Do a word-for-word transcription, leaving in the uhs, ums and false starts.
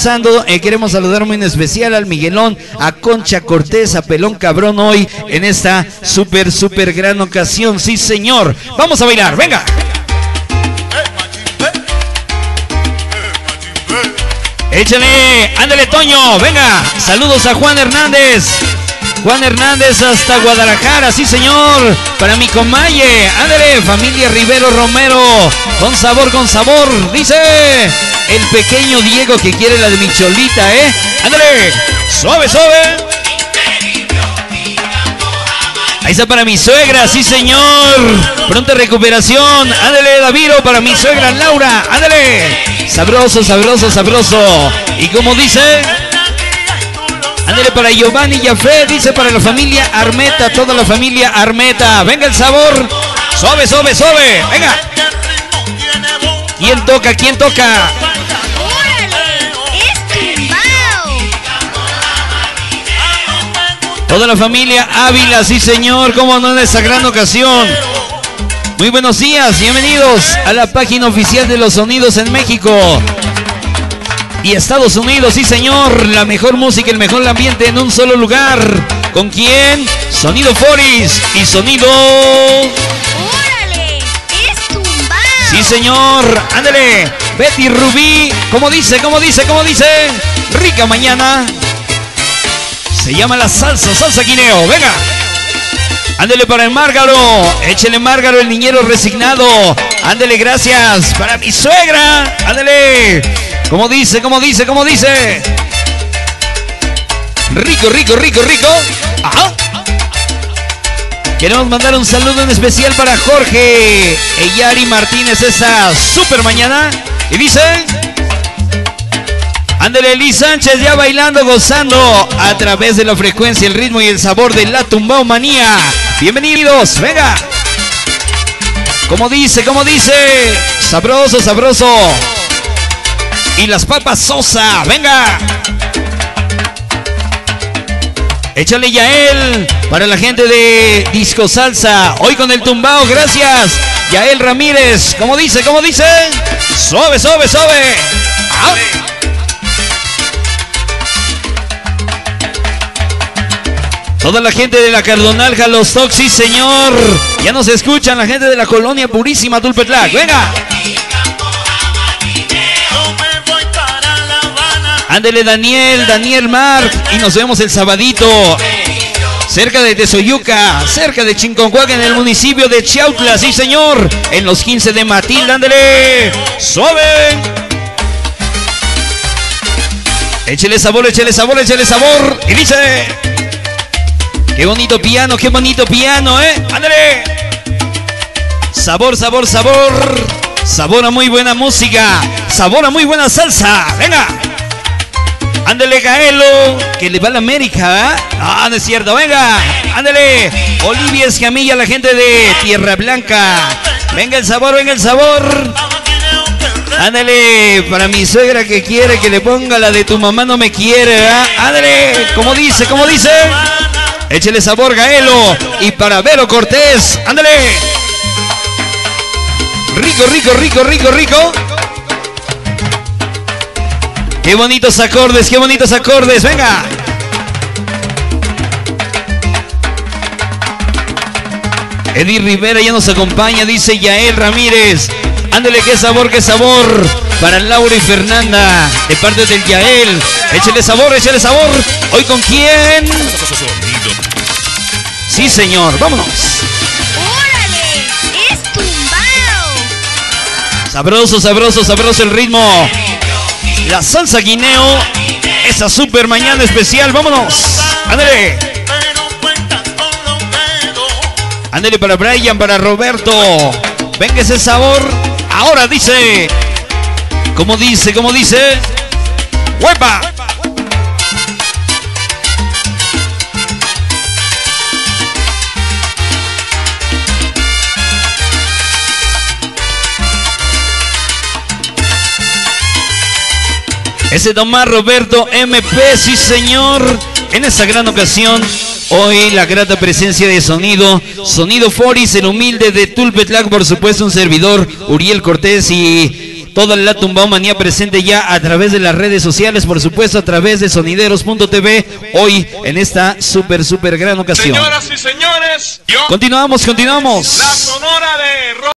gozando. Eh, queremos saludar muy en especial al Miguelón, a Concha Cortés, a Pelón Cabrón hoy en esta súper, súper gran ocasión. Sí, señor. Vamos a bailar, venga. Échale, ándale Toño, venga. Saludos a Juan Hernández. Juan Hernández hasta Guadalajara, sí señor. Para mi comalle, ándale, familia Rivero Romero. Con sabor, con sabor, dice el pequeño Diego que quiere la de mi cholita, ¿eh? Ándale, suave, suave. Ahí está para mi suegra, sí señor. Pronta recuperación. Ándale, Daviro, para mi suegra Laura. Ándale. Sabroso, sabroso, sabroso. Y como dice, ándale para Giovanni Yafé, dice para la familia Armeta, toda la familia Armeta. Venga el sabor. Suave, suave, suave. Venga. ¿Quién toca? ¿Quién toca? Toda la familia Ávila, sí señor, cómo no en esta gran ocasión. Muy buenos días, bienvenidos a la página oficial de los sonidos en México y Estados Unidos, sí señor. La mejor música, el mejor ambiente en un solo lugar. ¿Con quién? Sonido Foris y Sonido... ¡Órale! ¡Es tumbao! Sí señor, ándale. Betty Rubí, ¿cómo dice? ¿Cómo dice? ¿Cómo dice? Rica mañana. Se llama la salsa, salsa guineo, venga. Ándele para el Márgaro, échele Márgaro, el niñero resignado. Ándele, gracias. Para mi suegra, ándele. ¿Cómo dice? ¿Cómo dice? ¿Cómo dice? Rico, rico, rico, rico. Ajá. Queremos mandar un saludo en especial para Jorge Eyari Martínez esta super mañana. Y dice... Ándale, Liz Sánchez ya bailando, gozando a través de la frecuencia, el ritmo y el sabor de la tumbao manía. Bienvenidos, venga. ¿Cómo dice? ¿Cómo dice? Sabroso, sabroso. Y las papas Sosa, venga. Échale Yael para la gente de Disco Salsa. Hoy con el tumbao, gracias. Yael Ramírez, ¿cómo dice? ¿Cómo dice? Suave, suave, suave. ¡Ah! Toda la gente de la Cardonal Jalostoc, sí señor. Ya nos escuchan la gente de la colonia Purísima Tulpetlac. Venga. Ándele Daniel, Daniel Marc. Y nos vemos el sabadito. Cerca de Tezoyuca, cerca de Chinconcuac, en el municipio de Chiautla, sí señor. En los quince de Matilda, ándele. Suave. Échele sabor, échele sabor, échele sabor. Y dice... Qué bonito piano, qué bonito piano, ¿eh? ¡Ándale! Sabor, sabor, sabor. Sabor a muy buena música. Sabor a muy buena salsa. ¡Venga! Ándale, Gaelo, que le va a la América, ¿eh? Ah, no es cierto, venga. Ándale. Olivia Escamilla, la gente de Tierra Blanca. Venga el sabor, venga el sabor. Ándale, para mi suegra que quiere que le ponga la de tu mamá no me quiere, ¿eh? Ándale, ¿cómo dice? ¿Cómo dice? Échele sabor, Gaelo. Y para Vero Cortés, ándale. Rico, rico, rico, rico, rico. Qué bonitos acordes, qué bonitos acordes, venga. Eddie Rivera ya nos acompaña, dice Yael Ramírez. Ándale, qué sabor, qué sabor. Para Laura y Fernanda, de parte del Yael. Échele sabor, échele sabor. ¿Hoy con quién? Sí, señor, vámonos. ¡Órale! ¡Es tumbao! Sabroso, sabroso, sabroso el ritmo. La salsa guineo. Esa super mañana especial, vámonos. Ándale. Ándale para Brian, para Roberto. Venga ese sabor. Ahora dice. ¿Cómo dice? ¿Cómo dice? ¡Huepa! Ese Tomás Roberto M P, sí señor. En esta gran ocasión, hoy la grata presencia de Sonido, Sonido Foris, el humilde de Tulpetlac, por supuesto un servidor, Uriel Cortés, y Toda la tumbaumanía presente ya a través de las redes sociales, por supuesto a través de sonideros punto t v, hoy en esta súper, súper gran ocasión. Señoras y señores, yo... Continuamos, continuamos. La Sonora de...